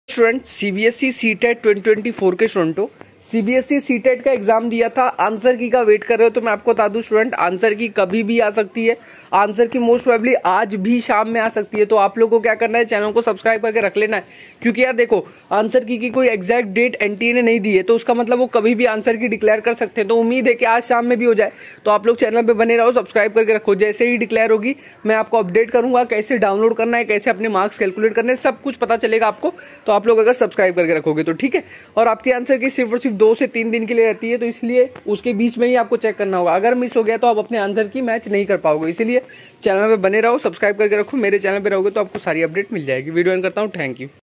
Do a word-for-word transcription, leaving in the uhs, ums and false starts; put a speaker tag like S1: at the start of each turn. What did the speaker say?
S1: Student CBSE CTET twenty twenty four के student हो, CBSE CTET का एग्जाम दिया था, आंसर की का वेट कर रहे हो तो मैं आपको बता दूं स्टूडेंट, आंसर की कभी भी आ सकती है। आंसर की मोस्ट प्रोबेबली आज भी शाम में आ सकती है। तो आप लोगों को क्या करना है, चैनल को सब्सक्राइब करके रख लेना है, क्योंकि यार देखो आंसर की, की कोई एग्जैक्ट डेट एनटीए ने नहीं दी है, तो उसका मतलब वो कभी भी आंसर की डिक्लेयर कर सकते हैं। तो उम्मीद है कि आज शाम में भी हो जाए। तो आप लोग चैनल पर बने रहो, सब्सक्राइब करके रखो। जैसे ही डिक्लेयर होगी मैं आपको अपडेट करूंगा, कैसे डाउनलोड करना है, कैसे अपने मार्क्स कैलकुलेट करने, सब कुछ पता चलेगा आपको। तो आप लोग अगर सब्सक्राइब करके रखोगे तो ठीक है। और आपके आंसर की सिर्फ और सिर्फ दो से तीन दिन के लिए रहती है, तो इसलिए उसके बीच में ही आपको चेक करना होगा। अगर मिस हो गया तो आप अपने आंसर की मैच नहीं कर पाओगे। इसलिए चैनल पे बने रहो, सब्सक्राइब करके रखो। मेरे चैनल पे रहोगे तो आपको सारी अपडेट मिल जाएगी। वीडियो एंड करता हूँ। Thank you.